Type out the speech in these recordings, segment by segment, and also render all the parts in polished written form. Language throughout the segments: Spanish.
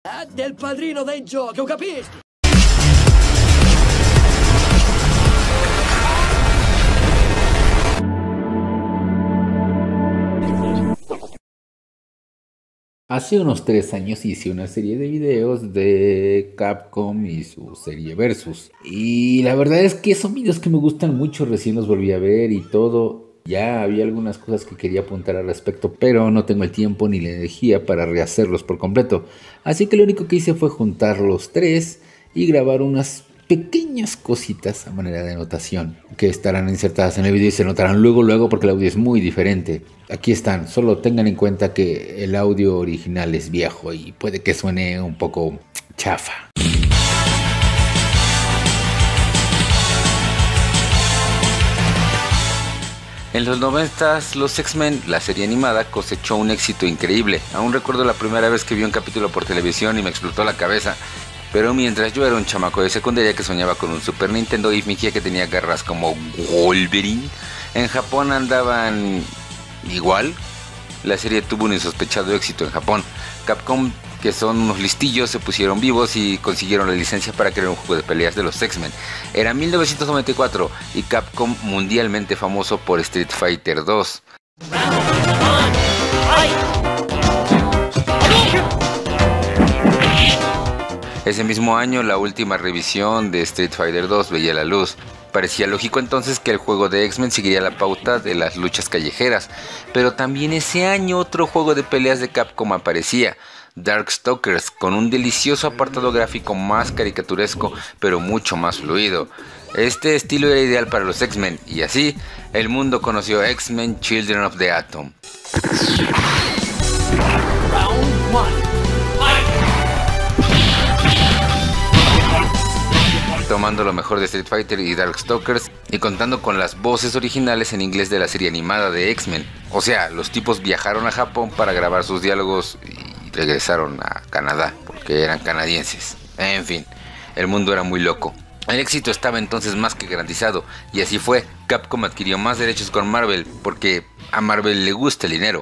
Del padrino dei giochi, ho capisco? Hace unos 3 años hice una serie de videos de Capcom y su serie Versus. Y la verdad es que son videos que me gustan mucho, recién los volví a ver y todo. Ya había algunas cosas que quería apuntar al respecto, pero no tengo el tiempo ni la energía para rehacerlos por completo. Así que lo único que hice fue juntar los tres y grabar unas pequeñas cositas a manera de anotación que estarán insertadas en el video y se notarán luego porque el audio es muy diferente. Aquí están, solo tengan en cuenta que el audio original es viejo y puede que suene un poco chafa. En los 90s, los X-Men, la serie animada, cosechó un éxito increíble. Aún recuerdo la primera vez que vi un capítulo por televisión y me explotó la cabeza. Pero mientras yo era un chamaco de secundaria que soñaba con un Super Nintendo y fingía que tenía garras como Wolverine, en Japón andaban igual. La serie tuvo un insospechado éxito en Japón. Capcom, que son unos listillos, se pusieron vivos y consiguieron la licencia para crear un juego de peleas de los X-Men. Era 1994 y Capcom mundialmente famoso por Street Fighter 2. Ese mismo año la última revisión de Street Fighter 2 veía la luz. Parecía lógico entonces que el juego de X-Men seguiría la pauta de las luchas callejeras, pero también ese año otro juego de peleas de Capcom aparecía, Darkstalkers, con un delicioso apartado gráfico más caricaturesco pero mucho más fluido. Este estilo era ideal para los X-Men y así el mundo conoció X-Men Children of the Atom. Round one. Tomando lo mejor de Street Fighter y Darkstalkers y contando con las voces originales en inglés de la serie animada de X-Men. O sea, los tipos viajaron a Japón para grabar sus diálogos y regresaron a Canadá porque eran canadienses. En fin, el mundo era muy loco. El éxito estaba entonces más que garantizado y así fue. Capcom adquirió más derechos con Marvel porque a Marvel le gusta el dinero.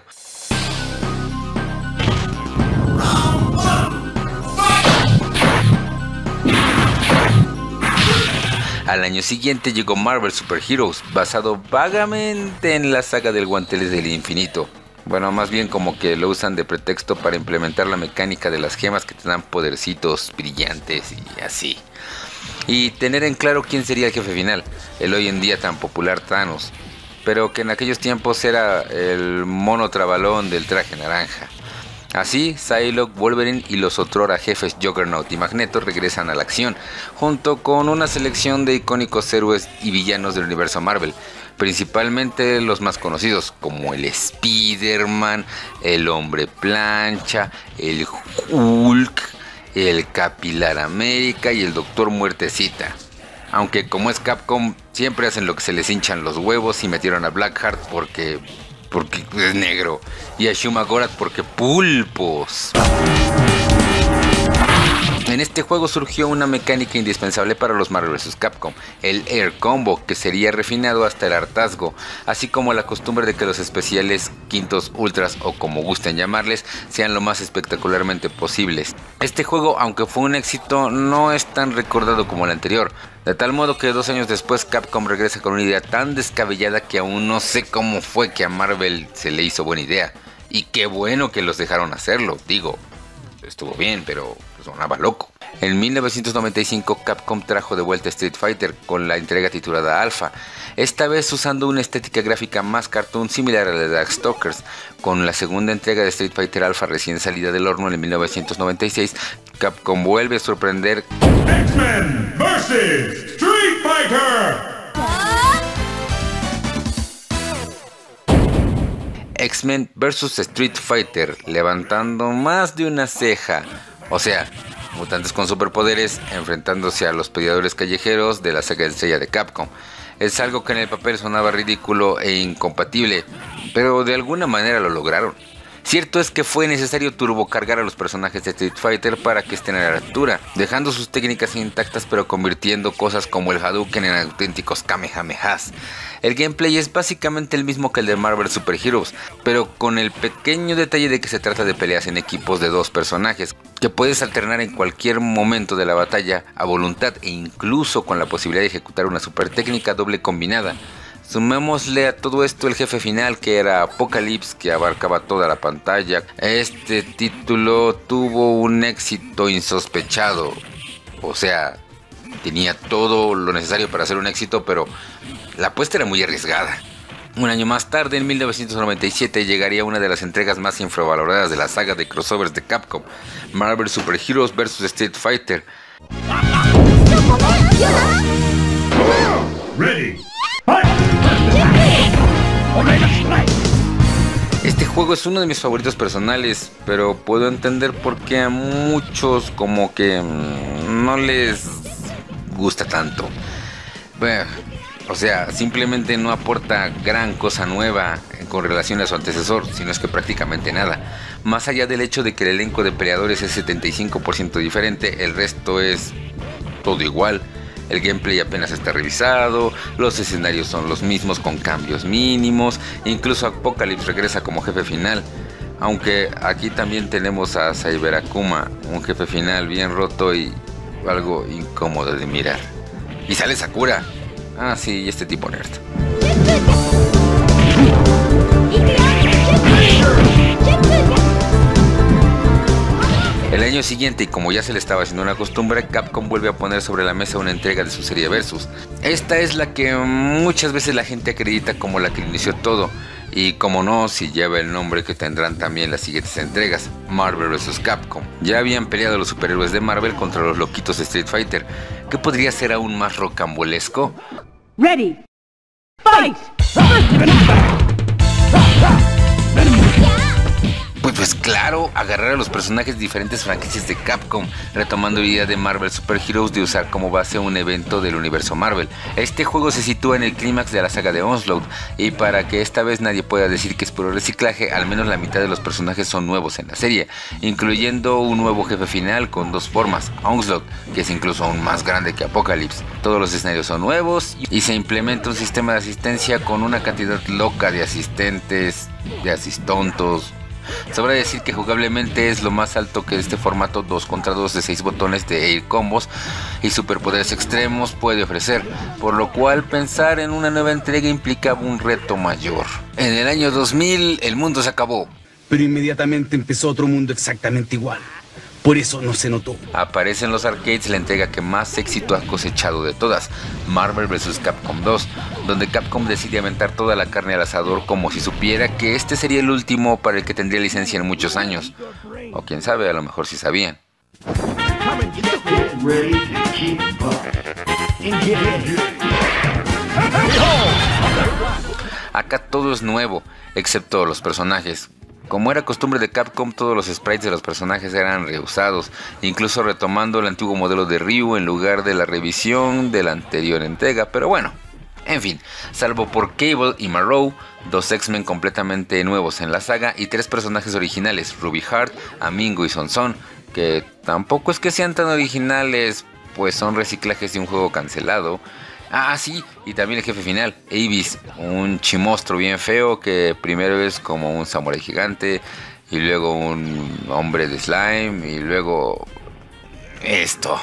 Al año siguiente llegó Marvel Super Heroes, basado vagamente en la saga del Guantelete del Infinito. Bueno, más bien como que lo usan de pretexto para implementar la mecánica de las gemas que te dan podercitos brillantes y así. Y tener en claro quién sería el jefe final, el hoy en día tan popular Thanos, pero que en aquellos tiempos era el mono trabalón del traje naranja. Así, Psylocke, Wolverine y los otrora jefes Juggernaut y Magneto regresan a la acción, junto con una selección de icónicos héroes y villanos del universo Marvel, principalmente los más conocidos como el Spider-Man, el Hombre Plancha, el Hulk, el Capilar América y el Doctor Muertecita. Aunque como es Capcom, siempre hacen lo que se les hinchan los huevos y metieron a Blackheart porque es negro y a Shuma Gorath porque pulpos. En este juego surgió una mecánica indispensable para los Marvel vs. Capcom, el Air Combo, que sería refinado hasta el hartazgo, así como la costumbre de que los especiales quintos ultras o como gusten llamarles sean lo más espectacularmente posibles. Este juego, aunque fue un éxito, no es tan recordado como el anterior, de tal modo que 2 años después Capcom regresa con una idea tan descabellada que aún no sé cómo fue que a Marvel se le hizo buena idea. Y qué bueno que los dejaron hacerlo, digo, estuvo bien, pero sonaba loco. En 1995 Capcom trajo de vuelta Street Fighter con la entrega titulada Alpha, esta vez usando una estética gráfica más cartoon similar a la de Darkstalkers. Con la segunda entrega de Street Fighter Alpha recién salida del horno en 1996, Capcom vuelve a sorprender. X-Men vs. Street Fighter. X-Men vs. Street Fighter, levantando más de una ceja. O sea, mutantes con superpoderes enfrentándose a los peleadores callejeros de la saga estrella de Capcom. Es algo que en el papel sonaba ridículo e incompatible, pero de alguna manera lo lograron. Cierto es que fue necesario turbocargar a los personajes de Street Fighter para que estén a la altura, dejando sus técnicas intactas pero convirtiendo cosas como el Hadouken en auténticos Kamehamehas. El gameplay es básicamente el mismo que el de Marvel Super Heroes, pero con el pequeño detalle de que se trata de peleas en equipos de 2 personajes, que puedes alternar en cualquier momento de la batalla a voluntad e incluso con la posibilidad de ejecutar una super técnica doble combinada. Sumémosle a todo esto el jefe final, que era Apocalypse, que abarcaba toda la pantalla. Este título tuvo un éxito insospechado, o sea, tenía todo lo necesario para hacer un éxito, pero la apuesta era muy arriesgada. Un año más tarde, en 1997, llegaría una de las entregas más infravaloradas de la saga de crossovers de Capcom, Marvel Super Heroes vs. Street Fighter. Ready. Fight. Este juego es uno de mis favoritos personales, pero puedo entender por qué a muchos como que no les gusta tanto. Bueno, o sea, simplemente no aporta gran cosa nueva con relación a su antecesor, sino es que prácticamente nada. Más allá del hecho de que el elenco de peleadores es 75% diferente, el resto es todo igual. El gameplay apenas está revisado, los escenarios son los mismos con cambios mínimos, incluso Apocalypse regresa como jefe final. Aunque aquí también tenemos a Cyber Akuma, un jefe final bien roto y algo incómodo de mirar. Y sale Sakura. Ah, sí, este tipo nerd. El año siguiente, y como ya se le estaba haciendo una costumbre, Capcom vuelve a poner sobre la mesa una entrega de su serie Versus. Esta es la que muchas veces la gente acredita como la que inició todo, y como no, si lleva el nombre que tendrán también las siguientes entregas, Marvel vs. Capcom. Ya habían peleado los superhéroes de Marvel contra los loquitos de Street Fighter. ¿Qué podría ser aún más rocambolesco? Ready. Fight. Pues claro, agarrar a los personajes de diferentes franquicias de Capcom, retomando la idea de Marvel Super Heroes de usar como base un evento del universo Marvel. Este juego se sitúa en el clímax de la saga de Onslaught, y para que esta vez nadie pueda decir que es puro reciclaje, al menos la mitad de los personajes son nuevos en la serie, incluyendo un nuevo jefe final con 2 formas, Onslaught, que es incluso aún más grande que Apocalypse. Todos los escenarios son nuevos y se implementa un sistema de asistencia con una cantidad loca de asistentes, de asistontos. Sobra decir que jugablemente es lo más alto que este formato 2 contra 2 de 6 botones de Air Combos y superpoderes extremos puede ofrecer, por lo cual pensar en una nueva entrega implicaba un reto mayor. En el año 2000 el mundo se acabó, pero inmediatamente empezó otro mundo exactamente igual. Por eso no se notó. Aparece en los arcades la entrega que más éxito ha cosechado de todas, Marvel vs. Capcom 2, donde Capcom decide aventar toda la carne al asador como si supiera que este sería el último para el que tendría licencia en muchos años. O quién sabe, a lo mejor sí sabían. Acá todo es nuevo, excepto los personajes. Como era costumbre de Capcom, todos los sprites de los personajes eran reusados, incluso retomando el antiguo modelo de Ryu en lugar de la revisión de la anterior entrega, pero bueno, en fin, salvo por Cable y Marrow, 2 X-Men completamente nuevos en la saga y 3 personajes originales, Ruby Heart, Amingo y Son Son, que tampoco es que sean tan originales, pues son reciclajes de un juego cancelado. Ah, sí, y también el jefe final, Abyss, un chimostro bien feo que primero es como un samurái gigante, y luego un hombre de slime, y luego esto.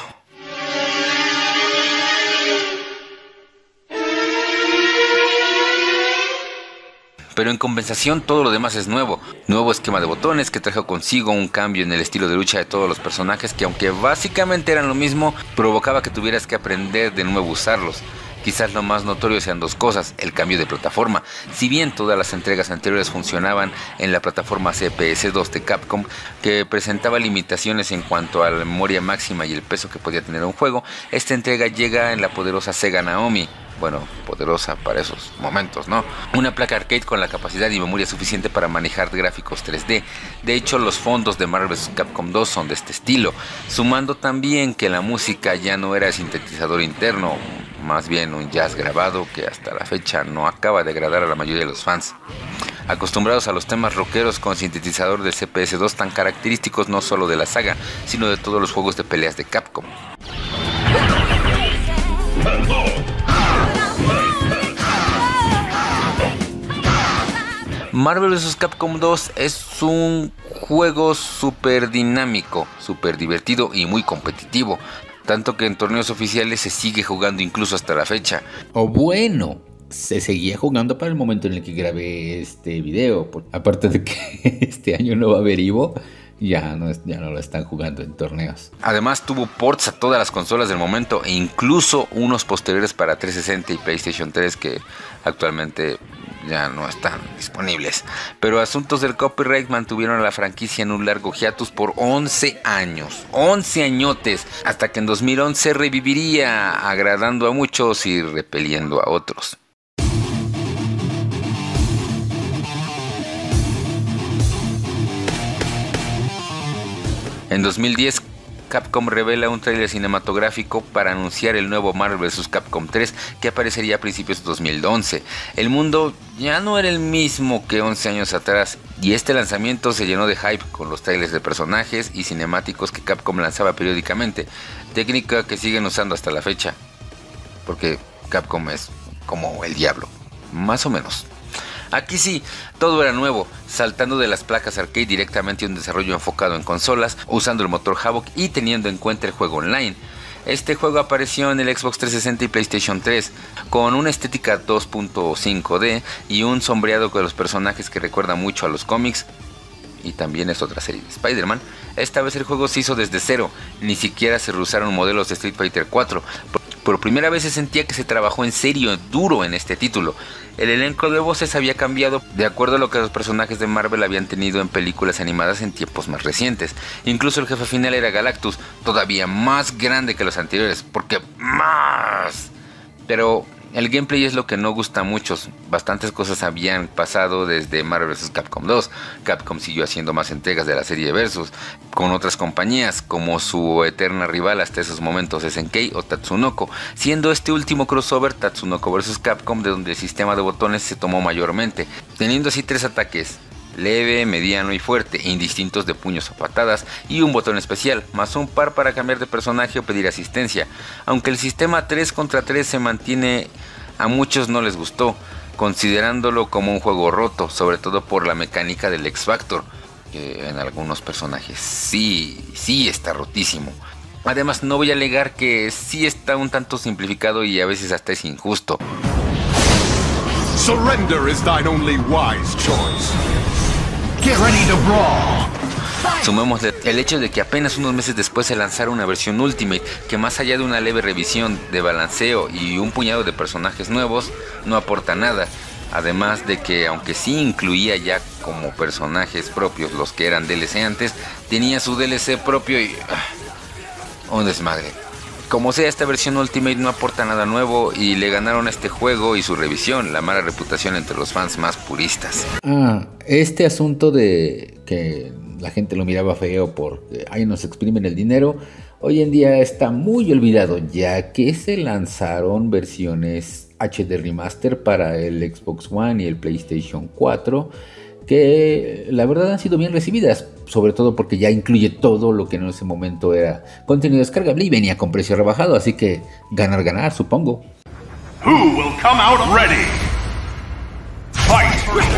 Pero en compensación todo lo demás es nuevo. Nuevo esquema de botones que trajo consigo un cambio en el estilo de lucha de todos los personajes que, aunque básicamente eran lo mismo, provocaba que tuvieras que aprender de nuevo a usarlos. Quizás lo más notorio sean 2 cosas, el cambio de plataforma. Si bien todas las entregas anteriores funcionaban en la plataforma CPS2 de Capcom, que presentaba limitaciones en cuanto a la memoria máxima y el peso que podía tener un juego, esta entrega llega en la poderosa Sega Naomi. Bueno, poderosa para esos momentos, ¿no? Una placa arcade con la capacidad y memoria suficiente para manejar gráficos 3D. De hecho, los fondos de Marvel vs. Capcom 2 son de este estilo, sumando también que la música ya no era sintetizador interno, más bien un jazz grabado que hasta la fecha no acaba de agradar a la mayoría de los fans. acostumbrados a los temas rockeros con sintetizador del CPS-2 tan característicos no solo de la saga, sino de todos los juegos de peleas de Capcom. Marvel vs. Capcom 2 es un juego súper dinámico, súper divertido y muy competitivo, tanto que en torneos oficiales se sigue jugando incluso hasta la fecha. O bueno, se seguía jugando para el momento en el que grabé este video, aparte de que este año no va a haber Evo, ya no lo están jugando en torneos. Además tuvo ports a todas las consolas del momento e incluso unos posteriores para 360 y PlayStation 3 que actualmente ya no están disponibles. Pero asuntos del copyright mantuvieron a la franquicia en un largo hiatus por 11 años. 11 añotes, hasta que en 2011 reviviría, agradando a muchos y repeliendo a otros. En 2010, Capcom revela un tráiler cinematográfico para anunciar el nuevo Marvel vs. Capcom 3 que aparecería a principios de 2011. El mundo ya no era el mismo que 11 años atrás y este lanzamiento se llenó de hype con los trailers de personajes y cinemáticos que Capcom lanzaba periódicamente, técnica que siguen usando hasta la fecha, porque Capcom es como el diablo, más o menos. Aquí sí, todo era nuevo, saltando de las placas arcade directamente a un desarrollo enfocado en consolas, usando el motor Havok y teniendo en cuenta el juego online. Este juego apareció en el Xbox 360 y PlayStation 3, con una estética 2.5D y un sombreado con los personajes que recuerda mucho a los cómics, y también es otra serie de Spider-Man. Esta vez el juego se hizo desde cero, ni siquiera se reusaron modelos de Street Fighter 4. Por primera vez se sentía que se trabajó en serio, duro en este título. El elenco de voces había cambiado de acuerdo a lo que los personajes de Marvel habían tenido en películas animadas en tiempos más recientes. Incluso el jefe final era Galactus, todavía más grande que los anteriores, porque más. Pero el gameplay es lo que no gusta a muchos. Bastantes cosas habían pasado desde Marvel vs. Capcom 2. Capcom siguió haciendo más entregas de la serie Versus con otras compañías como su eterna rival hasta esos momentos SNK o Tatsunoko, siendo este último crossover Tatsunoko vs. Capcom de donde el sistema de botones se tomó mayormente, teniendo así 3 ataques: leve, mediano y fuerte, indistintos de puños o patadas, y un botón especial, más un par para cambiar de personaje o pedir asistencia. Aunque el sistema 3 contra 3 se mantiene, a muchos no les gustó, considerándolo como un juego roto, sobre todo por la mecánica del X-Factor, que en algunos personajes sí está rotísimo. Además, no voy a alegar que sí está un tanto simplificado y a veces hasta es injusto. Surrender is thine only wise choice. Get ready to brawl. Sumémosle el hecho de que apenas unos meses después se lanzara una versión Ultimate que, más allá de una leve revisión de balanceo y un puñado de personajes nuevos, no aporta nada. Además de que, aunque sí incluía ya como personajes propios los que eran DLC antes, tenía su DLC propio y un desmadre. Como sea, esta versión Ultimate no aporta nada nuevo y le ganaron a este juego y su revisión la mala reputación entre los fans más puristas. Este asunto de que la gente lo miraba feo porque ahí nos exprimen el dinero, hoy en día está muy olvidado, ya que se lanzaron versiones HD Remaster para el Xbox One y el PlayStation 4, que la verdad han sido bien recibidas, sobre todo porque ya incluye todo lo que en ese momento era contenido descargable y venía con precio rebajado, así que ganar, supongo. Who will come out ready? Fight!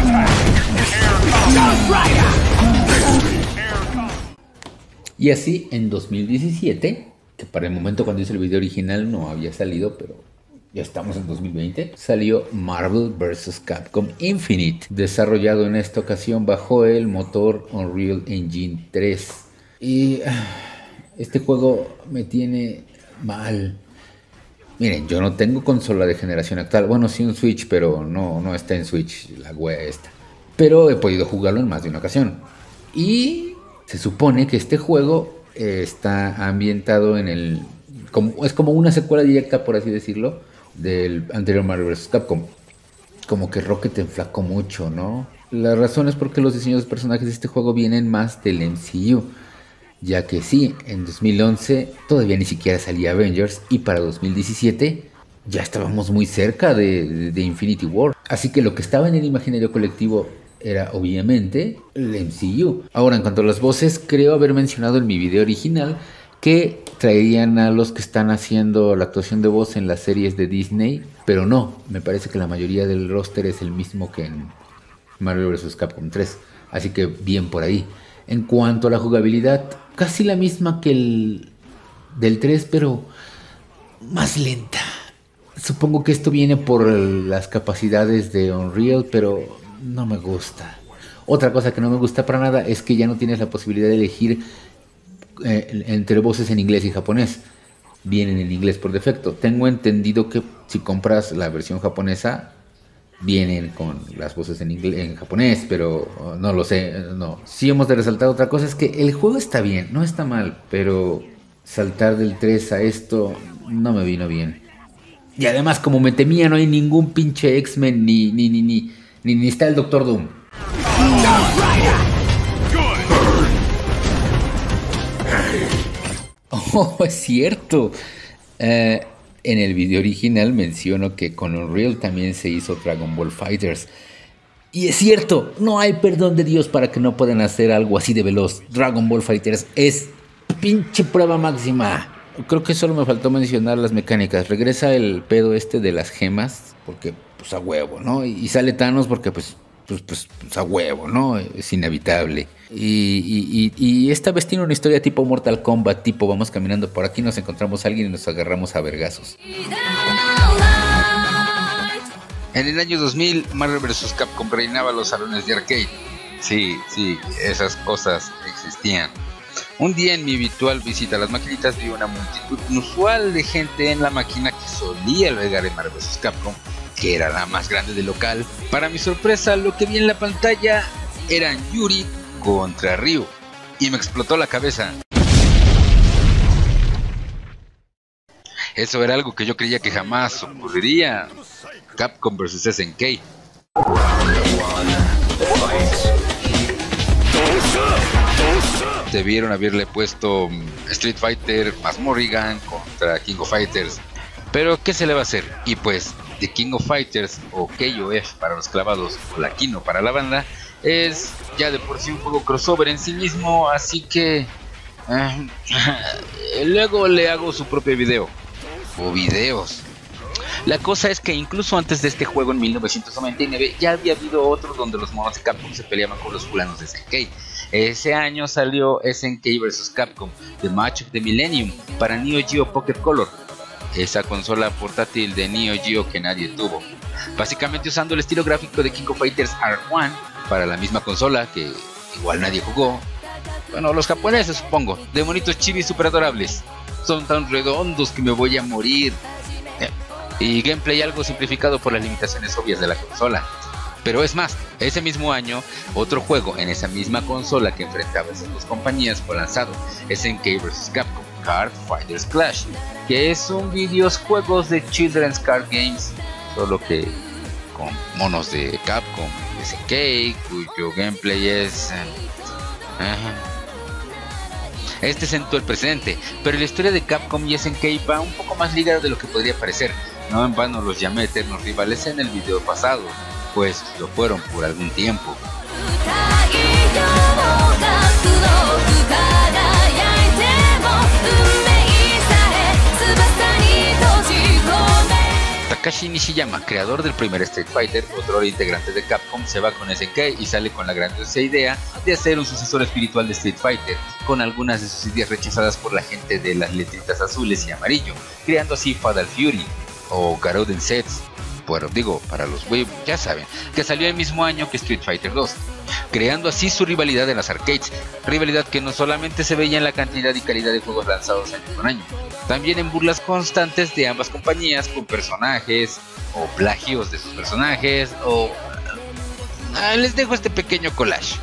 Y así en 2017, que para el momento cuando hice el video original no había salido, pero ya estamos en 2020, salió Marvel vs. Capcom Infinite, desarrollado en esta ocasión bajo el motor Unreal Engine 3. Y este juego me tiene mal. Miren, yo no tengo consola de generación actual. Bueno, sí un Switch, pero no está en Switch, la wea esta. Pero he podido jugarlo en más de una ocasión. Y se supone que este juego está ambientado en el... es como una secuela directa, por así decirlo, del anterior Marvel vs. Capcom. Como que Rocket enflacó mucho, ¿no? La razón es porque los diseños de personajes de este juego vienen más del MCU, ya que sí, en 2011 todavía ni siquiera salía Avengers y para 2017 ya estábamos muy cerca de Infinity War. Así que lo que estaba en el imaginario colectivo era obviamente el MCU. Ahora, en cuanto a las voces, creo haber mencionado en mi video original que traerían a los que están haciendo la actuación de voz en las series de Disney, pero no, me parece que la mayoría del roster es el mismo que en Marvel vs. Capcom 3, así que bien por ahí. En cuanto a la jugabilidad, casi la misma que el del 3, pero más lenta. Supongo que esto viene por las capacidades de Unreal, pero no me gusta. Otra cosa que no me gusta para nada es que ya no tienes la posibilidad de elegir entre voces en inglés y japonés. Vienen en inglés por defecto. Tengo entendido que si compras la versión japonesa vienen con las voces en inglés, en japonés, pero no lo sé. No. Sí hemos de resaltar otra cosa, es que el juego está bien, no está mal, pero saltar del 3 a esto no me vino bien. Y además, como me temía, no hay ningún pinche X-Men ni está el Doctor Doom. Oh, es cierto. En el video original menciono que con Unreal también se hizo Dragon Ball FighterZ. Y es cierto, no hay perdón de Dios para que no puedan hacer algo así de veloz. Dragon Ball FighterZ es pinche prueba máxima. Creo que solo me faltó mencionar las mecánicas. Regresa el pedo este de las gemas, porque pues a huevo, ¿no? Y sale Thanos porque pues a huevo, ¿no? Es inevitable. Y esta vez tiene una historia tipo Mortal Kombat, tipo vamos caminando por aquí, nos encontramos a alguien y nos agarramos a vergazos. En el año 2000, Marvel vs. Capcom reinaba los salones de arcade. Sí, esas cosas existían. Un día en mi habitual visita a las maquinitas vi una multitud inusual de gente en la máquina que solía albergar en Marvel vs. Capcom, que era la más grande del local. Para mi sorpresa, lo que vi en la pantalla eran Yuri contra Ryu, y me explotó la cabeza. Eso era algo que yo creía que jamás ocurriría. Capcom vs. SNK. Debieron haberle puesto Street Fighter más Morrigan contra King of Fighters, pero ¿qué se le va a hacer? Y pues The King of Fighters, o KOF para los clavados, o la Kino para la banda, es ya de por sí un juego crossover en sí mismo, así que luego le hago su propio video, o videos. La cosa es que incluso antes de este juego en 1999 ya había habido otro donde los monos de Capcom se peleaban con los fulanos de SNK. Ese año salió SNK vs. Capcom, The Match of the Millennium, para Neo Geo Pocket Color, esa consola portátil de Neo Geo que nadie tuvo, básicamente usando el estilo gráfico de King of Fighters R1 para la misma consola que igual nadie jugó. Bueno, los japoneses supongo, de monitos chivis super adorables, son tan redondos que me voy a morir. Y gameplay algo simplificado por las limitaciones obvias de la consola. Pero es más, ese mismo año, otro juego en esa misma consola que enfrentaba a esas dos compañías fue lanzado, SNK vs. Capcom Card Fighters Clash, que es un videojuego de Children's Card Games, solo que con monos de Capcom y SNK, cuyo gameplay es... Este sentó el precedente, pero la historia de Capcom y SNK va un poco más ligada de lo que podría parecer. No en vano los llamé eternos rivales en el video pasado, pues lo fueron por algún tiempo. Takashi Nishiyama, creador del primer Street Fighter, otro integrante de Capcom, se va con SNK y sale con la grandiosa idea de hacer un sucesor espiritual de Street Fighter, con algunas de sus ideas rechazadas por la gente de las letritas azules y amarillo, creando así Fatal Fury o Garouden Sets, bueno, digo, para los web ya saben, que salió el mismo año que Street Fighter 2, creando así su rivalidad en las arcades, rivalidad que no solamente se veía en la cantidad y calidad de juegos lanzados año con año, también en burlas constantes de ambas compañías con personajes, o plagios de sus personajes, o... les dejo este pequeño collage.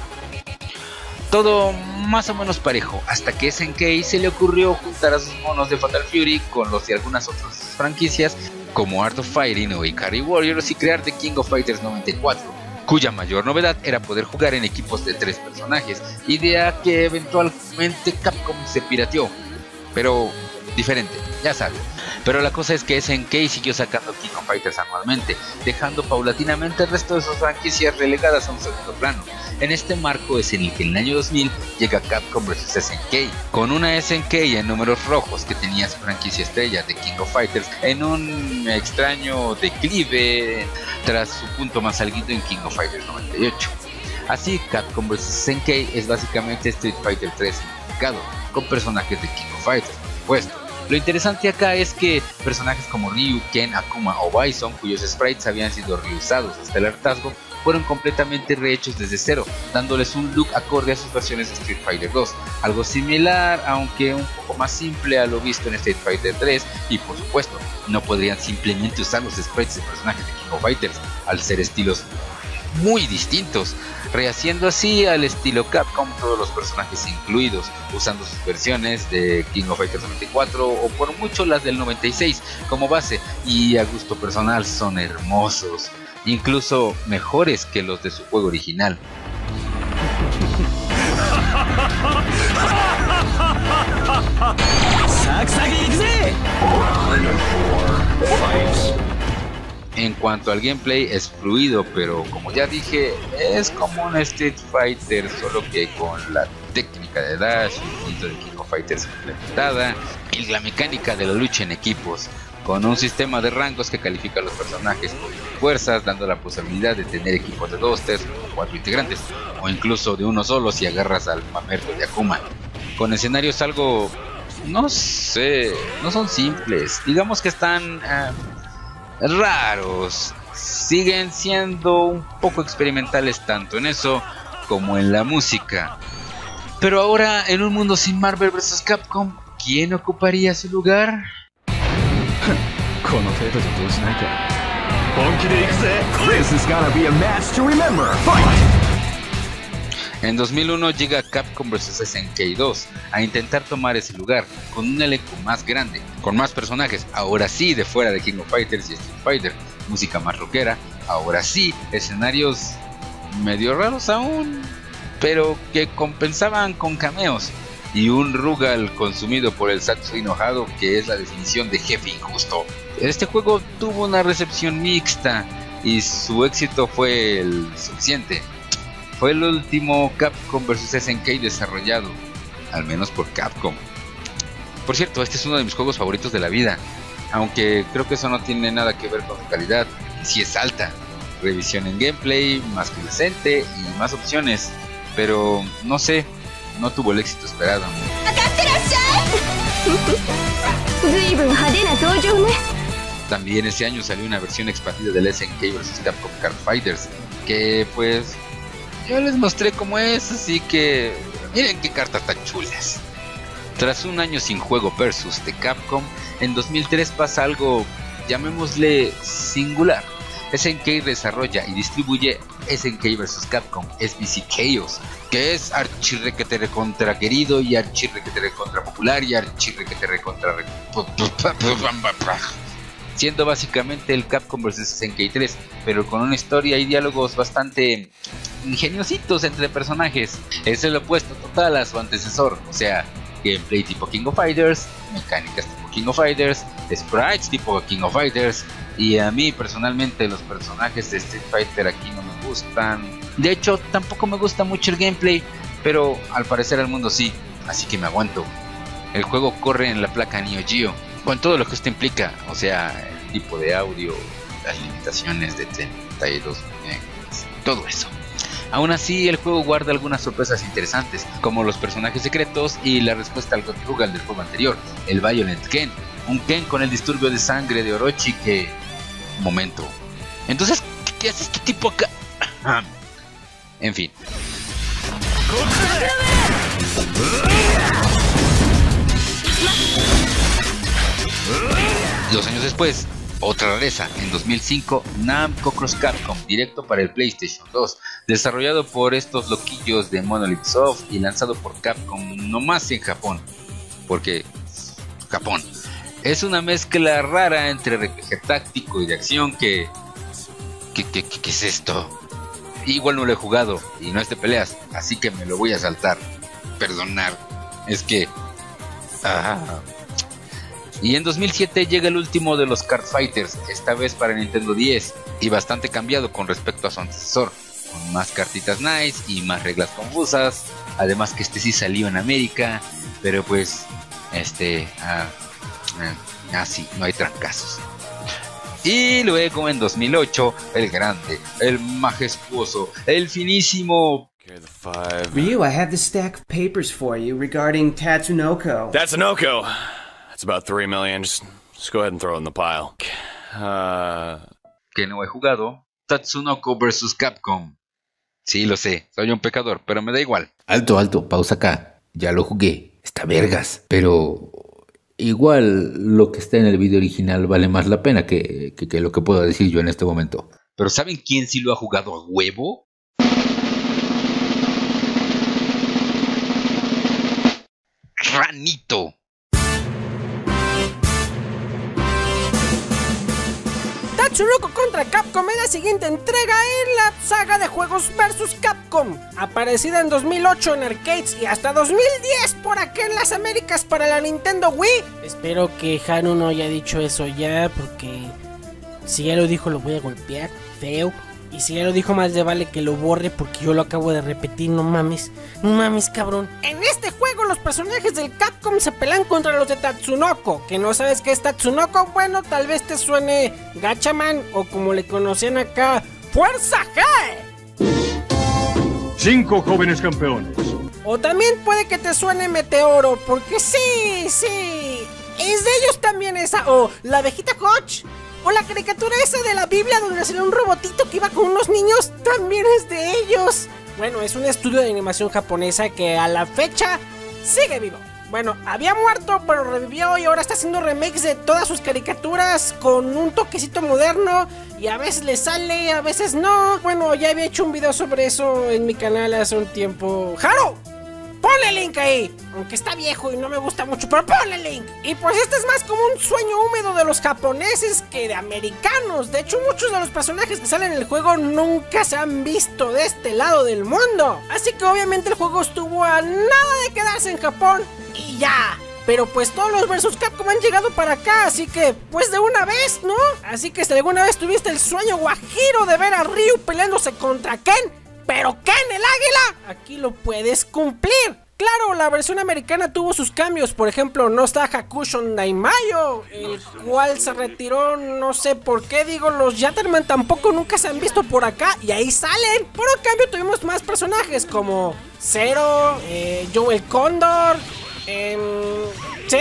Todo más o menos parejo, hasta que SNK se le ocurrió juntar a sus monos de Fatal Fury con los de algunas otras franquicias como Art of Fighting o Ikari Warriors y crear The King of Fighters 94, cuya mayor novedad era poder jugar en equipos de 3 personajes, idea que eventualmente Capcom se pirateó. Pero diferente, ya sabes. Pero la cosa es que SNK siguió sacando King of Fighters anualmente, dejando paulatinamente el resto de sus franquicias relegadas a un segundo plano. En este marco es en el que en el año 2000 llega Capcom vs SNK, con una SNK en números rojos que tenía su franquicia estrella de King of Fighters en un extraño declive tras su punto más alto en King of Fighters 98. Así, Capcom vs SNK es básicamente Street Fighter 3 simplificado, con personajes de King of Fighters, por supuesto. Lo interesante acá es que personajes como Ryu, Ken, Akuma o Bison, cuyos sprites habían sido reusados hasta el hartazgo, fueron completamente rehechos desde cero, dándoles un look acorde a sus versiones de Street Fighter 2, algo similar, aunque un poco más simple a lo visto en Street Fighter 3, y por supuesto, no podrían simplemente usar los sprites de personajes de King of Fighters, al ser estilos muy distintos, rehaciendo así al estilo Capcom todos los personajes incluidos, usando sus versiones de King of Fighters 94 o por mucho las del 96 como base, y a gusto personal son hermosos, incluso mejores que los de su juego original. En cuanto al gameplay es fluido, pero como ya dije, es como un Street Fighter, solo que con la técnica de dash, el de King of Fighters implementada, y la mecánica de la lucha en equipos, con un sistema de rangos que califica a los personajes por sus fuerzas, dando la posibilidad de tener equipos de 2, 3 o 4 integrantes, o incluso de uno solo si agarras al mamerto de Akuma. Con escenarios algo, no sé, no son simples, digamos que están raros, siguen siendo un poco experimentales tanto en eso como en la música. Pero ahora, en un mundo sin Marvel vs Capcom, ¿quién ocuparía su lugar? This is gonna be a match to remember. Fight! En 2001 llega Capcom vs SNK 2 a intentar tomar ese lugar, con un elenco más grande, con más personajes, ahora sí de fuera de King of Fighters y Street Fighter, música más rockera, ahora sí escenarios medio raros aún, pero que compensaban con cameos, y un Rugal consumido por el Satsui enojado, que es la definición de jefe injusto. Este juego tuvo una recepción mixta y su éxito fue el suficiente. Fue el último Capcom vs SNK desarrollado, al menos por Capcom. Por cierto, este es uno de mis juegos favoritos de la vida, aunque creo que eso no tiene nada que ver con su calidad, y sí es alta. Revisión en gameplay, más que decente y más opciones, pero no sé, no tuvo el éxito esperado. También ese año salió una versión expandida del SNK vs Capcom Card Fighters, que pues yo les mostré cómo es, así que miren qué cartas tan chulas. Tras un año sin juego versus de Capcom, en 2003 pasa algo, llamémosle singular. SNK desarrolla y distribuye SNK vs Capcom SBC Chaos, que es archirrequete recontra querido y archirrequete recontra popular y archirrequete recontra siendo básicamente el Capcom vs SNK 3, pero con una historia y diálogos bastante ingeniositos entre personajes. Es el opuesto total a su antecesor, o sea, gameplay tipo King of Fighters, mecánicas tipo King of Fighters, sprites tipo King of Fighters, y a mí personalmente los personajes de Street Fighter aquí no me gustan. De hecho, tampoco me gusta mucho el gameplay, pero al parecer al mundo sí, así que me aguanto. El juego corre en la placa Neo Geo, con todo lo que esto implica, o sea, el tipo de audio, las limitaciones de 32 MHz, todo eso. Aún así, el juego guarda algunas sorpresas interesantes, como los personajes secretos y la respuesta al God Rugal del juego anterior, el Violent Ken, un Ken con el disturbio de sangre de Orochi que... Momento. Entonces, ¿qué hace este tipo acá? En fin. 2 años después, otra rareza, en 2005, Namco Cross Capcom, directo para el PlayStation 2, desarrollado por estos loquillos de Monolith Soft y lanzado por Capcom nomás en Japón, porque Japón. Es una mezcla rara entre RPG táctico y de acción que... ¿Qué es esto? Igual no lo he jugado y no es de peleas, así que me lo voy a saltar. Perdonar, es que... Y en 2007 llega el último de los Card Fighters, esta vez para Nintendo 10, y bastante cambiado con respecto a su antecesor, con más cartitas nice y más reglas confusas, además que este sí salió en América, pero pues, así, no hay trancazos. Y luego en 2008, el grande, el majestuoso, el finísimo... Ryu, I have this stack of papers for you regarding Tatsunoko. Tatsunoko! That's about 3 million. Just go ahead and throw it in the pile. Que no he jugado. Tatsunoko vs Capcom. Sí, lo sé, soy un pecador, pero me da igual. Alto, pausa acá. Ya lo jugué. Está vergas. Pero igual lo que está en el video original vale más la pena que lo que puedo decir yo en este momento. Pero ¿saben quién sí lo ha jugado a huevo? Ranito. Tatsunoko contra Capcom es la siguiente entrega en la saga de juegos vs Capcom, aparecida en 2008 en arcades y hasta 2010 por acá en las Américas para la Nintendo Wii. Espero que Haru no haya dicho eso ya, porque si ya lo dijo lo voy a golpear feo. Y si ya lo dijo, más le vale que lo borre, porque yo lo acabo de repetir. No mames cabrón. En este juego los personajes del Capcom se pelean contra los de Tatsunoko. ¿Que no sabes qué es Tatsunoko? Bueno, tal vez te suene Gatchaman, o como le conocían acá, ¡Fuerza G! 5 jóvenes campeones. O también puede que te suene Meteoro, porque sí, es de ellos también esa. O la abejita Koch. O la caricatura esa de la Biblia donde salió un robotito que iba con unos niños, también es de ellos. Bueno, es un estudio de animación japonesa que a la fecha sigue vivo. Bueno, había muerto pero revivió y ahora está haciendo remakes de todas sus caricaturas con un toquecito moderno. Y a veces le sale, a veces no. Bueno, ya había hecho un video sobre eso en mi canal hace un tiempo. ¡Haru! ¡Ponle el link ahí! Aunque está viejo y no me gusta mucho, pero ponle el link. Y pues este es más como un sueño húmedo de los japoneses que de americanos. De hecho, muchos de los personajes que salen en el juego nunca se han visto de este lado del mundo. Así que obviamente el juego estuvo a nada de quedarse en Japón y ya. Pero pues todos los versus Capcom han llegado para acá, así que pues de una vez, ¿no? Así que si alguna vez tuviste el sueño guajiro de ver a Ryu peleándose contra Ken, pero Ken el águila, aquí lo puedes cumplir. Claro, la versión americana tuvo sus cambios. Por ejemplo, no está Hakushon Daimayo, el cual se retiró, no sé por qué. Digo, los Yatterman tampoco nunca se han visto por acá y ahí salen. Pero en cambio tuvimos más personajes como Zero, Joel Condor, sí,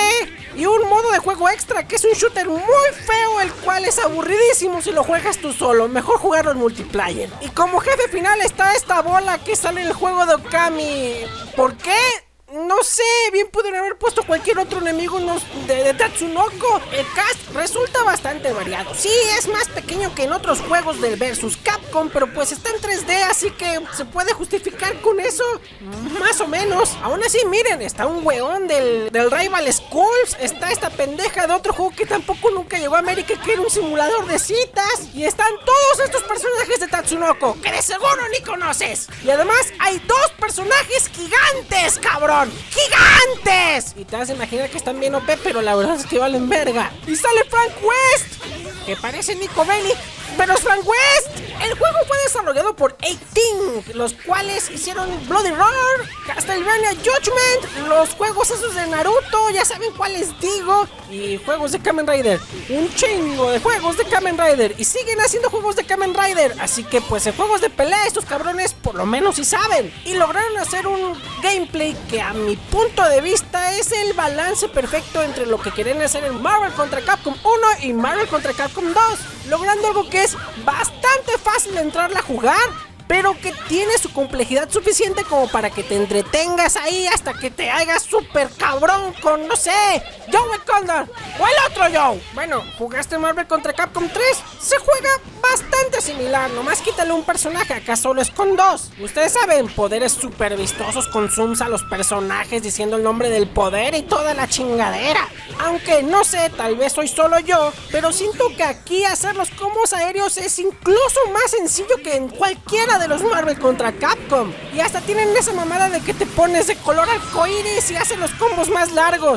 y un modo de juego extra que es un shooter muy feo, el cual es aburridísimo si lo juegas tú solo. Mejor jugarlo en multiplayer. Y como jefe final está esta bola que sale en el juego de Okami. ¿Por qué? No sé, bien pudieron haber puesto cualquier otro enemigo de Tatsunoko. El cast resulta bastante variado. Sí, es más pequeño que en otros juegos del versus Capcom, pero pues está en 3D, así que se puede justificar con eso, más o menos. Aún así, miren, está un weón del Rival Schools. Está esta pendeja de otro juego que tampoco nunca llegó a América, que era un simulador de citas. Y están todos estos personajes de Tatsunoko, que de seguro ni conoces. Y además hay 2 personajes gigantes, cabrón. ¡Gigantes! Y te vas a imaginar que están bien OP, pero la verdad es que valen verga. Y sale Frank West, que parece Nico Bellic, pero es Frank West. El juego fue desarrollado por 18, los cuales hicieron Bloody Roar, Castlevania Judgment, los juegos esos de Naruto, ya saben cuáles digo, y juegos de Kamen Rider. Un chingo de juegos de Kamen Rider, y siguen haciendo juegos de Kamen Rider. Así que pues en juegos de pelea estos cabrones por lo menos sí saben. Y lograron hacer un gameplay que a mi punto de vista es el balance perfecto entre lo que querían hacer en Marvel contra Capcom 1 y Marvel contra Capcom 2, logrando algo que es bastante fácil de entrarla a jugar, pero que tiene su complejidad suficiente como para que te entretengas ahí hasta que te hagas súper cabrón con, no sé, Joel Condor o el otro Joe. Bueno, ¿jugaste Marvel contra Capcom 3? Se juega bastante similar, nomás quítale un personaje, acá solo es con 2. Ustedes saben, poderes súper vistosos con zooms a los personajes diciendo el nombre del poder y toda la chingadera. Aunque no sé, tal vez soy solo yo, pero siento que aquí hacer los combos aéreos es incluso más sencillo que en cualquiera de los Marvel contra Capcom. Y hasta tienen esa mamada de que te pones de color arcoíris y hacen los combos más largos.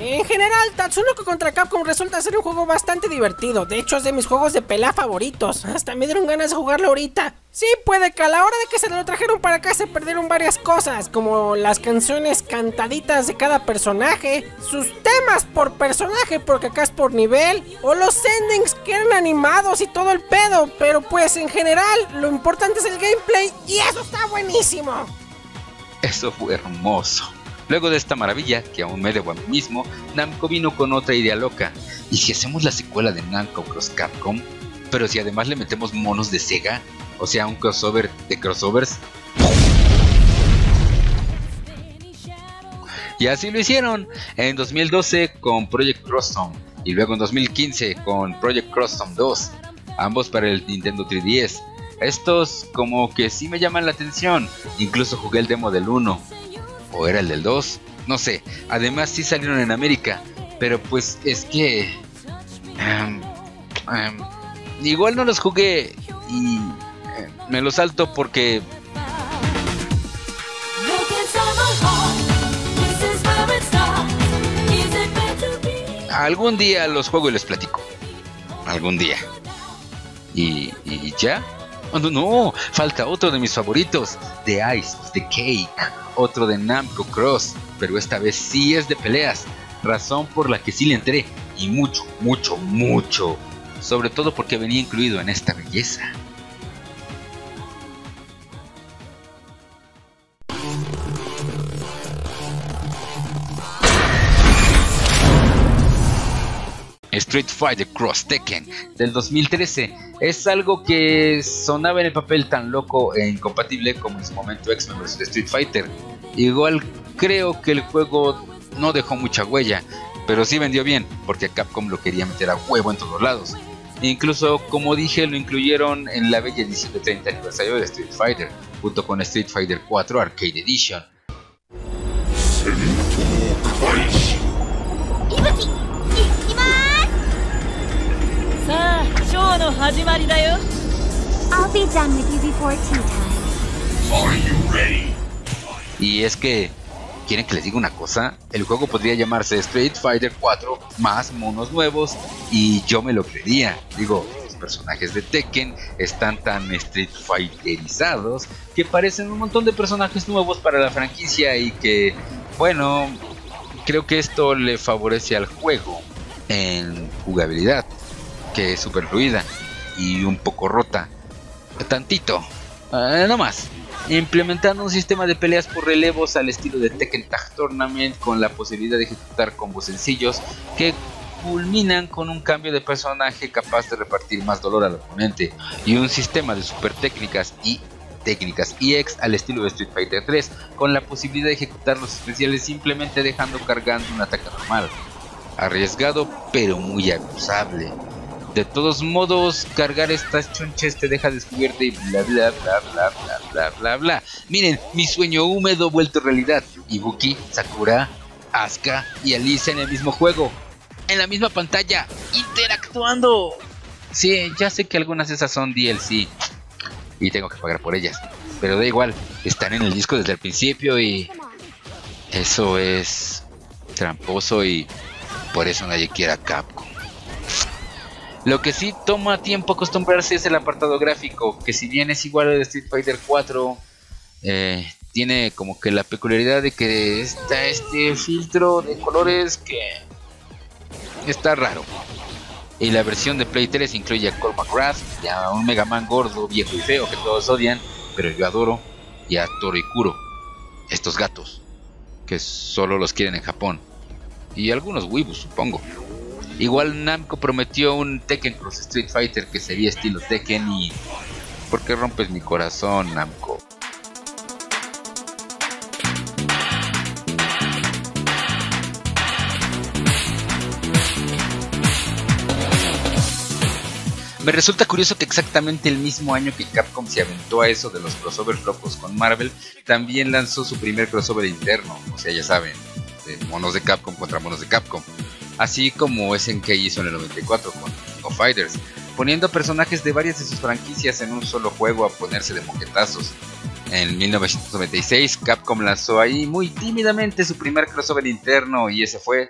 En general, Tatsunoko contra Capcom resulta ser un juego bastante divertido. De hecho, es de mis juegos de pelea favoritos. Hasta me dieron ganas de jugarlo ahorita. Sí, puede que a la hora de que se lo trajeron para acá se perdieron varias cosas, como las canciones cantaditas de cada personaje, sus temas por personaje, porque acá es por nivel, o los endings que eran animados y todo el pedo. Pero pues en general, lo importante es el gameplay y eso está buenísimo. Eso fue hermoso. Luego de esta maravilla, que aún me debo a mí mismo, Namco vino con otra idea loca. ¿Y si hacemos la secuela de Namco Cross Capcom? Pero si además le metemos monos de Sega, o sea, un crossover de crossovers. Y así lo hicieron en 2012 con Project Cross Zone y luego en 2015 con Project Cross Zone 2, ambos para el Nintendo 3DS. Estos como que sí me llaman la atención, incluso jugué el demo del 1. ¿O era el del 2? No sé. Además sí salieron en América. Pero pues es que... igual no los jugué. Y me los salto porque... algún día los juego y les platico. Algún día. ¿Y ya? Oh, no, falta otro de mis favoritos. The Ice of the Cake. Otro de Namco Cross, pero esta vez sí es de peleas, razón por la que sí le entré, y mucho, mucho, mucho, sobre todo porque venía incluido en esta belleza. Street Fighter Cross Tekken del 2013 es algo que sonaba en el papel tan loco e incompatible como en su momento X-Men vs Street Fighter. Igual creo que el juego no dejó mucha huella, pero sí vendió bien porque Capcom lo quería meter a huevo en todos lados. Incluso, como dije, lo incluyeron en la bella edición de 30 aniversario de Street Fighter, junto con Street Fighter 4 Arcade Edition. I'll be done with you before tea time. Are you ready? Y es que, ¿quieren que les diga una cosa? El juego podría llamarse Street Fighter 4 más monos nuevos y yo me lo creería. Digo, los personajes de Tekken están tan Street Fighterizados que parecen un montón de personajes nuevos para la franquicia y que, bueno, creo que esto le favorece al juego en jugabilidad, que es súper fluida y un poco rota, tantito, no más, implementando un sistema de peleas por relevos al estilo de Tekken Tag Tournament, con la posibilidad de ejecutar combos sencillos que culminan con un cambio de personaje capaz de repartir más dolor al oponente, y un sistema de super técnicas EX al estilo de Street Fighter 3, con la posibilidad de ejecutar los especiales simplemente dejando cargando un ataque normal. Arriesgado pero muy abusable. De todos modos, cargar estas chonches te deja descubierto y bla bla bla bla bla bla bla bla. Miren, mi sueño húmedo vuelto realidad. Ibuki, Sakura, Asuka y Alice en el mismo juego, en la misma pantalla, interactuando. Sí, ya sé que algunas de esas son DLC y tengo que pagar por ellas, pero da igual, están en el disco desde el principio y eso es tramposo y por eso nadie quiere a Capcom. Lo que sí toma tiempo acostumbrarse es el apartado gráfico, que si bien es igual al de Street Fighter 4, tiene como que la peculiaridad de que está este filtro de colores que está raro. Y la versión de Play 3 incluye a Cole McGrath y a un Mega Man gordo, viejo y feo que todos odian, pero yo adoro, y a Toro y Kuro, estos gatos que solo los quieren en Japón, y algunos weebus supongo. Igual Namco prometió un Tekken Cross Street Fighter que sería estilo Tekken y... ¿por qué rompes mi corazón, Namco? Me resulta curioso que exactamente el mismo año que Capcom se aventó a eso de los crossovers locos con Marvel, también lanzó su primer crossover interno, o sea, ya saben, de monos de Capcom contra monos de Capcom. Así como SNK hizo en el 94 con King of Fighters, poniendo personajes de varias de sus franquicias en un solo juego a ponerse de moquetazos. En 1996, Capcom lanzó ahí muy tímidamente su primer crossover interno y ese fue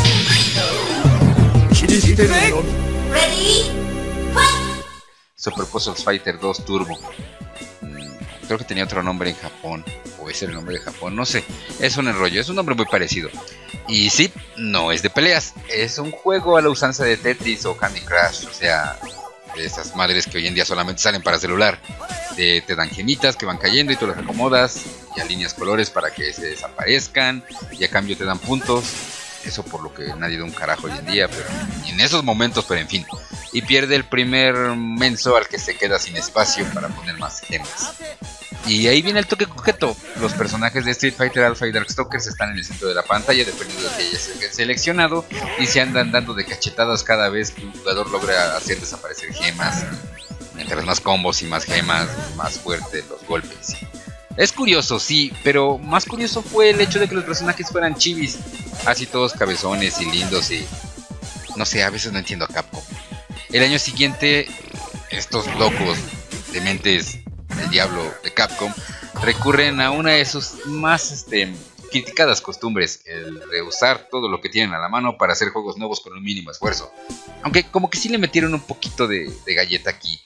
Super Puzzle Fighter 2 Turbo. Creo que tenía otro nombre en Japón, o ese era el nombre de Japón, no sé. Es un enrollo, es un nombre muy parecido. Y sí, no es de peleas, es un juego a la usanza de Tetris o Candy Crush, o sea, de esas madres que hoy en día solamente salen para celular. Te dan gemitas que van cayendo y tú las acomodas y alineas colores para que se desaparezcan y a cambio te dan puntos. Eso por lo que nadie da un carajo hoy en día, pero y en esos momentos, pero en fin. Y pierde el primer menso al que se queda sin espacio para poner más gemas. Y ahí viene el toque coqueto. Los personajes de Street Fighter Alpha y Darkstalkers están en el centro de la pantalla, dependiendo de que haya seleccionado, y se andan dando de cachetadas cada vez que un jugador logra hacer desaparecer gemas. Mientras más combos y más gemas, más fuertes los golpes. Es curioso, sí, pero más curioso fue el hecho de que los personajes fueran chivis, así todos cabezones y lindos y... no sé, a veces no entiendo a Capcom. El año siguiente, estos locos de mentes del diablo de Capcom recurren a una de sus más criticadas costumbres, el reusar todo lo que tienen a la mano para hacer juegos nuevos con un mínimo esfuerzo. Aunque como que sí le metieron un poquito de galleta aquí.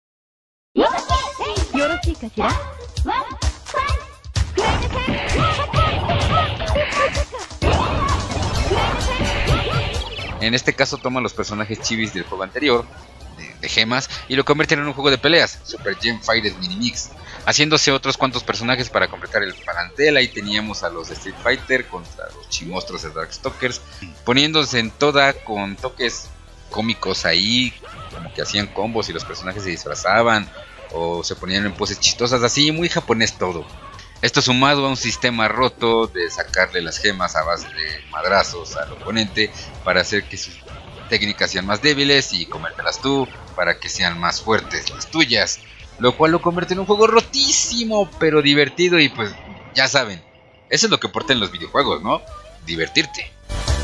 En este caso toman los personajes chivis del juego anterior, de gemas, y lo convierten en un juego de peleas, Super Gem Fighter Mini Mix, haciéndose otros cuantos personajes para completar el plantel. Ahí teníamos a los de Street Fighter contra los chimostros de Darkstalkers, poniéndose en toda con toques cómicos ahí, como que hacían combos y los personajes se disfrazaban o se ponían en poses chistosas, así muy japonés todo. Esto sumado a un sistema roto de sacarle las gemas a base de madrazos al oponente para hacer que sus técnicas sean más débiles y comértelas tú para que sean más fuertes las tuyas, lo cual lo convierte en un juego rotísimo pero divertido. Y pues ya saben, eso es lo que aportan los videojuegos, ¿no? Divertirte.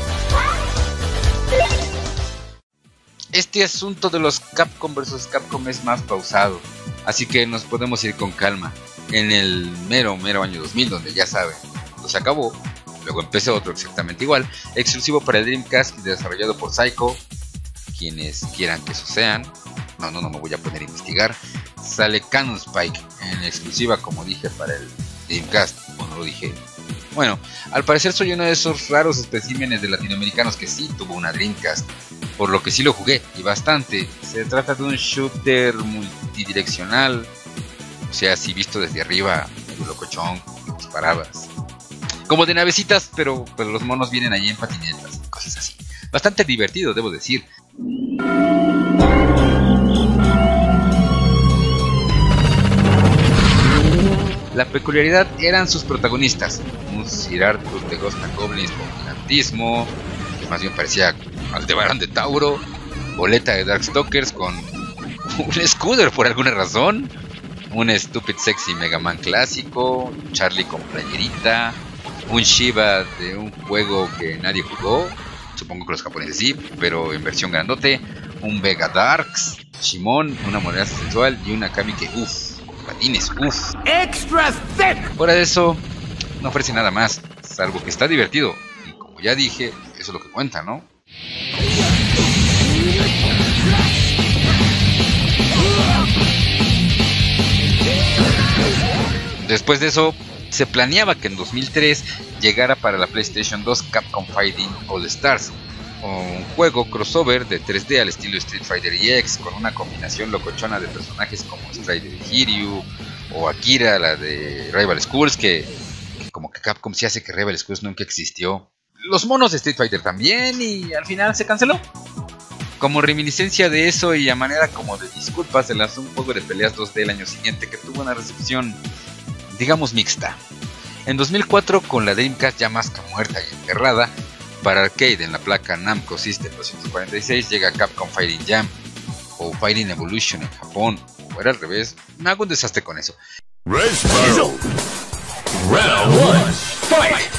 Este asunto de los Capcom vs Capcom es más pausado, así que nos podemos ir con calma. En el mero año 2000, donde ya saben, cuando se acabó, luego empezó otro exactamente igual, exclusivo para el Dreamcast y desarrollado por Psycho, quienes quieran que eso sean. No me voy a poner a investigar. Sale Cannon Spike en exclusiva, como dije, para el Dreamcast, o no lo dije. Bueno, al parecer soy uno de esos raros especímenes de latinoamericanos que sí tuvo una Dreamcast, por lo que sí lo jugué, y bastante. Se trata de un shooter multidireccional, o sea, si visto desde arriba, medio locochón, disparabas como de navecitas, pero los monos vienen allí en patinetas y cosas así. Bastante divertido, debo decir. La peculiaridad eran sus protagonistas. Un Sir Arthur de Ghost and Goblins con gigantismo, que más bien parecía Aldebarán de Tauro. Boleta de Darkstalkers con un Scooter por alguna razón. Un Stupid Sexy Mega Man clásico. Charlie con playerita. Un Shiva de un juego que nadie jugó. Supongo que los japoneses sí, pero en versión grandote. Un Vega Darks. Shimon, una moneda sensual y una Kami que patines, Extra thick. Fuera de eso, no ofrece nada más, salvo que está divertido. Y como ya dije, eso es lo que cuenta, ¿no? Después de eso, se planeaba que en 2003 llegara para la PlayStation 2 Capcom Fighting All Stars, un juego crossover de 3D al estilo Street Fighter EX, con una combinación locochona de personajes como Strider de Hiryu o Akira, la de Rival Schools, que como que Capcom se hace que Rival Schools nunca existió. Los monos de Street Fighter también, y al final se canceló. Como reminiscencia de eso y a manera como de disculpas, se lanzó un juego de peleas 2D el año siguiente que tuvo una recepción, digamos, mixta. En 2004, con la Dreamcast ya más que muerta y enterrada, para arcade en la placa Namco System 246 llega Capcom Fighting Jam o Fighting Evolution en Japón, o era al revés. Me hago un desastre con eso. Round 1, fight!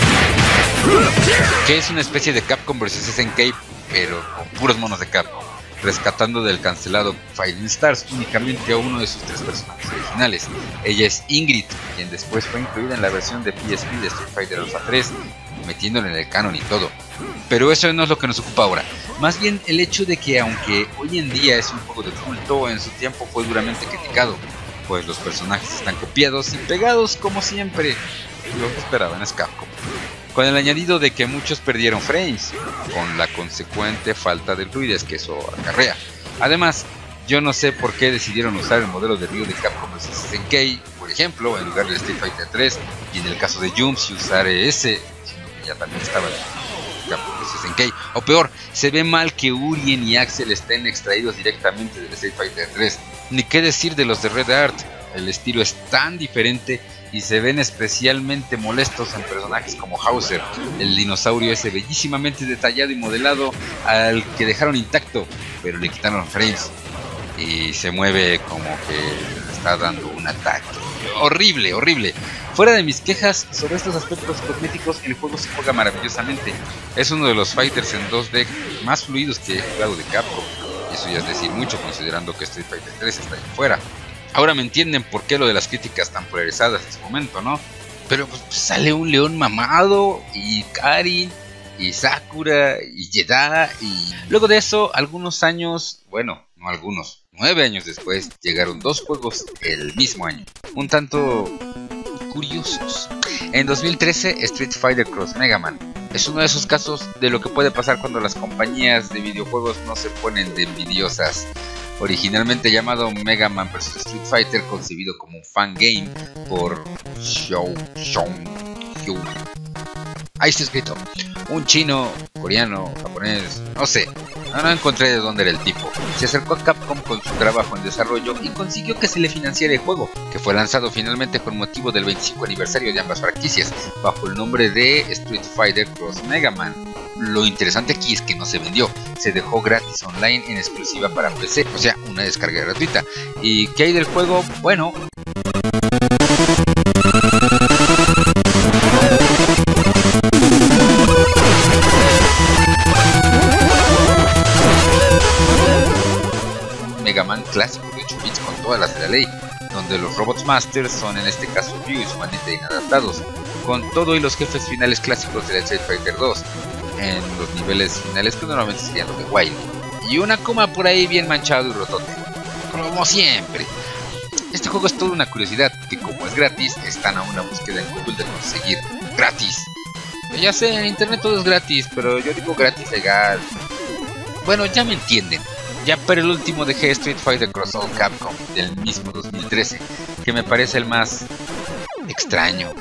Que es una especie de Capcom vs SNK, pero con puros monos de Capcom. rescatando del cancelado Fighting Stars únicamente a uno de sus 3 personajes originales. Ella es Ingrid, quien después fue incluida en la versión de PSP de Street Fighter Alpha 3, metiéndole en el canon y todo. Pero eso no es lo que nos ocupa ahora. Más bien el hecho de que, aunque hoy en día es un juego de culto, en su tiempo fue duramente criticado, pues los personajes están copiados y pegados como siempre. Lo que esperaban es Capcom, con el añadido de que muchos perdieron frames, con la consecuente falta de fluidez que eso acarrea. Además, yo no sé por qué decidieron usar el modelo de Ryu de Capcom vs SNK, por ejemplo, en lugar de Street Fighter 3, y en el caso de Jumps usar ese, sino que ya también estaba en Capcom vs SNK. O peor, se ve mal que Urien y Axel estén extraídos directamente del Street Fighter 3. Ni qué decir de los de Red Art, el estilo es tan diferente y se ven especialmente molestos en personajes como Hauser, el dinosaurio ese bellísimamente detallado y modelado al que dejaron intacto, pero le quitaron frames y se mueve como que le está dando un ataque. Horrible, horrible. Fuera de mis quejas sobre estos aspectos cosméticos, el juego se juega maravillosamente. Es uno de los fighters en 2D más fluidos que he jugado de Capcom. Y eso ya es decir mucho, considerando que Street Fighter 3 está ahí fuera. Ahora me entienden por qué lo de las críticas tan polarizadas en su momento, ¿no? Pero pues sale un león mamado, y Karin, y Sakura, y Jedha, y... Luego de eso, algunos años, bueno, no algunos, 9 años después, llegaron 2 juegos el mismo año. Un tanto curiosos. En 2013, Street Fighter Cross Mega Man. Es uno de esos casos de lo que puede pasar cuando las compañías de videojuegos no se ponen de envidiosas. Originalmente llamado Mega Man vs Street Fighter, concebido como un fan game por Shou Hyun. Ahí está escrito. Un chino, coreano, japonés, no sé. No encontré de dónde era el tipo. Se acercó a Capcom con su trabajo en desarrollo y consiguió que se le financiara el juego, que fue lanzado finalmente con motivo del 25 aniversario de ambas franquicias, bajo el nombre de Street Fighter Cross Mega Man. Lo interesante aquí es que no se vendió, se dejó gratis online en exclusiva para PC, o sea, una descarga gratuita. ¿Y qué hay del juego? Bueno... Mega Man clásico de 8 bits con todas las de la ley, donde los Robots Masters son en este caso Ryu y su bandita inadaptados, con todo y los jefes finales clásicos de la Street Fighter 2, en los niveles finales que normalmente serían los de Wild, y una Akuma por ahí bien manchado y rotote, como siempre. Este juego es toda una curiosidad, que como es gratis, están a una búsqueda en Google de conseguir gratis. Ya sé, en internet todo es gratis, pero yo digo gratis legal. Bueno, ya me entienden. Ya para el último dejé Street Fighter Cross All Capcom del mismo 2013, que me parece el más extraño.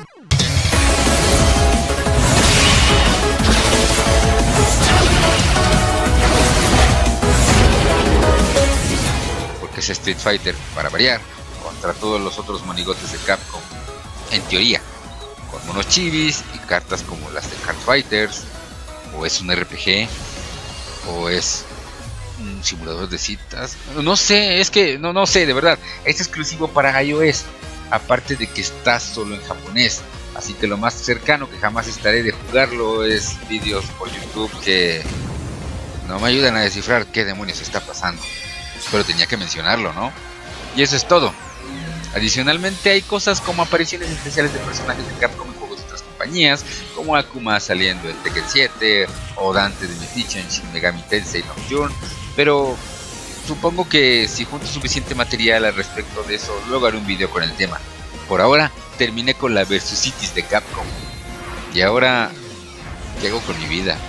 Porque es Street Fighter, para variar, contra todos los otros monigotes de Capcom, en teoría, con monos chivis y cartas como las de Card Fighters, o es un RPG, o es un simulador de citas, no sé, es que no sé, de verdad, es exclusivo para iOS, aparte de que está solo en japonés, así que lo más cercano que jamás estaré de jugarlo es vídeos por YouTube que no me ayudan a descifrar qué demonios está pasando, pero tenía que mencionarlo, ¿no? Y eso es todo. Adicionalmente hay cosas como apariciones especiales de personajes de Capcom en juegos de otras compañías, como Akuma saliendo en Tekken 7 o Dante de Metiche en Shin Megami Tensei Nocturne, pero supongo que si junto suficiente material al respecto de eso, luego haré un video con el tema. Por ahora terminé con la Versus Cities de Capcom. Y ahora, ¿qué hago con mi vida?